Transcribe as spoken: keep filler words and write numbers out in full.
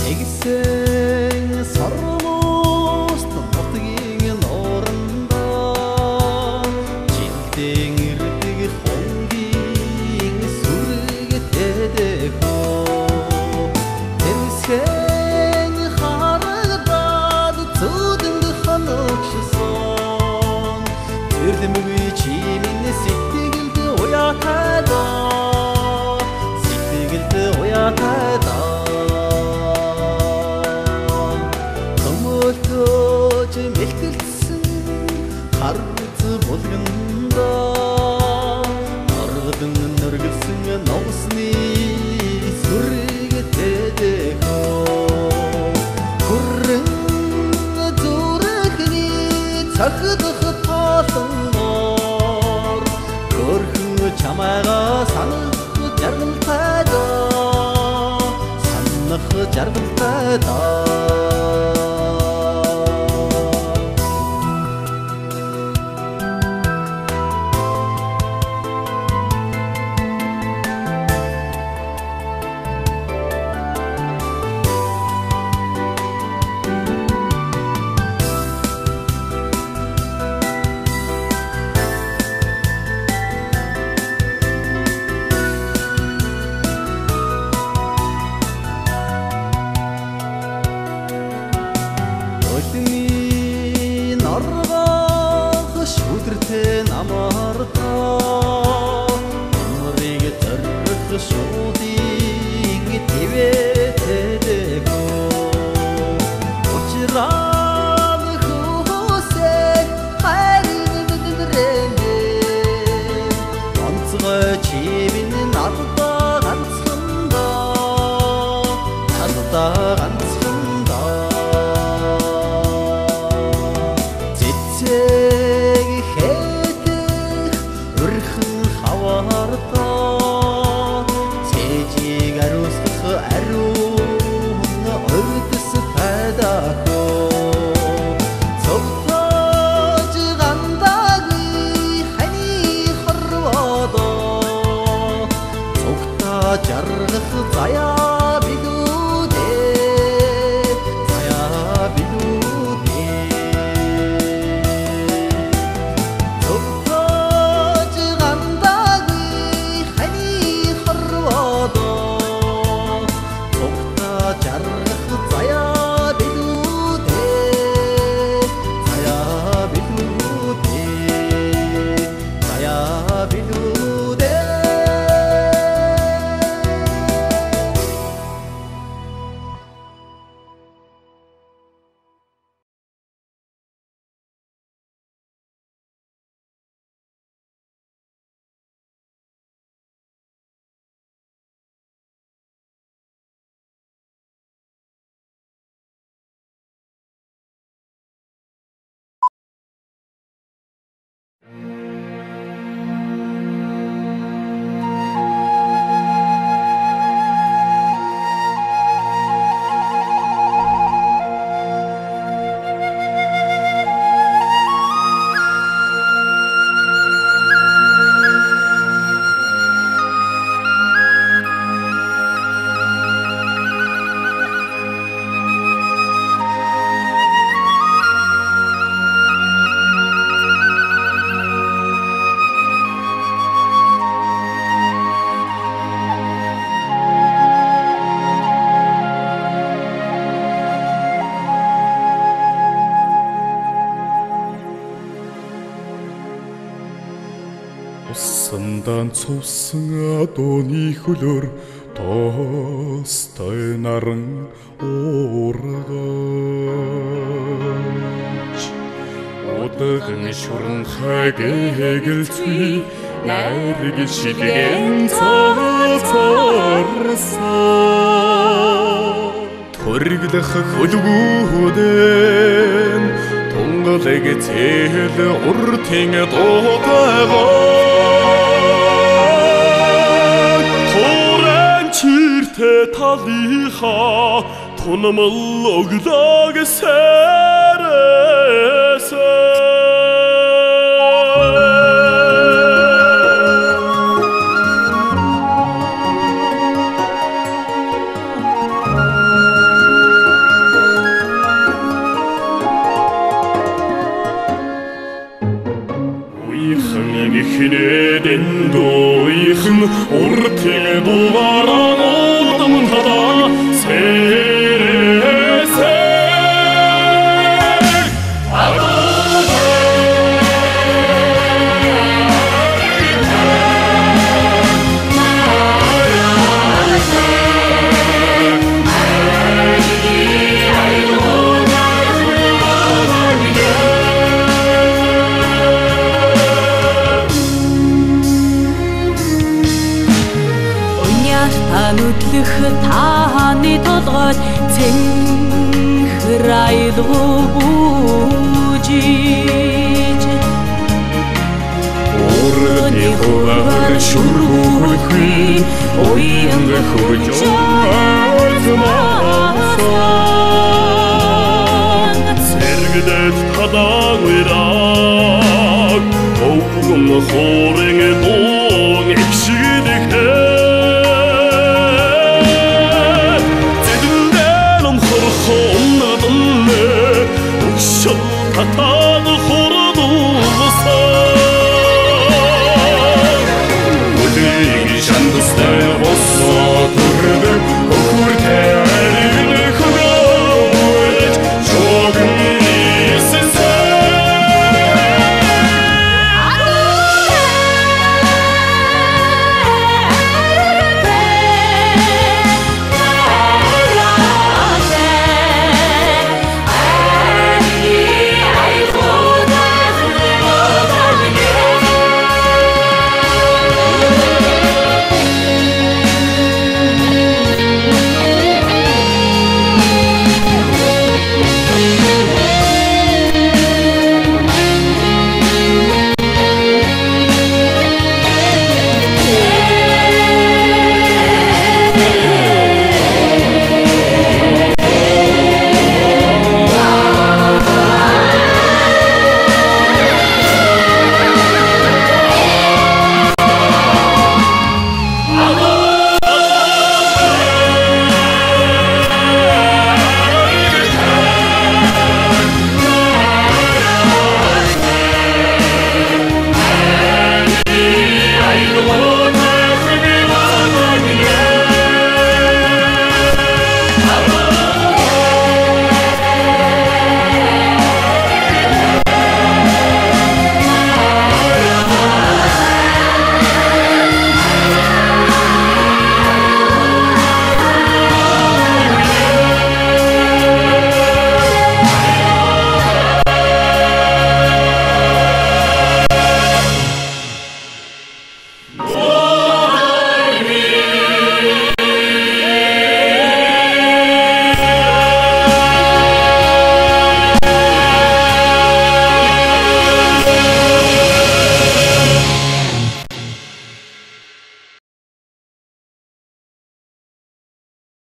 Эгсэн сормост нутгийн орнда жилдэн ирдэг хонгийн сүрэг тэдэхөө тэрсхэн харагдаад зүдэнд ханагшсан тэрдэмгүй чимэн сэтгэлд уятайдаа сэтгэлд уятайдаа мэлтэлсэн харц болгонда аргадан нэргэлсэн новсны сүрэг тэдэхөө хүрэн зүрхний цагдах таалангаар көрхөн чамайга санах жаргалтайдаа санах жаргалтайдаа jargah zaya bilude zaya bilude tsugtaa gandaгүй хани харвада tsugtaa jargah zaya bilude zaya bilude zaya bilude Усандан цусан адууны хөлөөр тоостой наран уургаж удагны шүрэн хайгэлцгүй найраг шилгэн цоцорсон төрөглөх хөлгүүдэн тунгалэг цэл уртын дуудаагаа чиртэ талиха тунамл оглог сэрээсэ Хинэдэн дойхон уртын дугаран олдом тадаа сэрээсэй Нүдлэх тааны толгойд цэнхрайлгуужиж Урны хуваар шүргүүхүй уян хүчээр Сэргэдэт тадааг уйраг Овгон хоорыг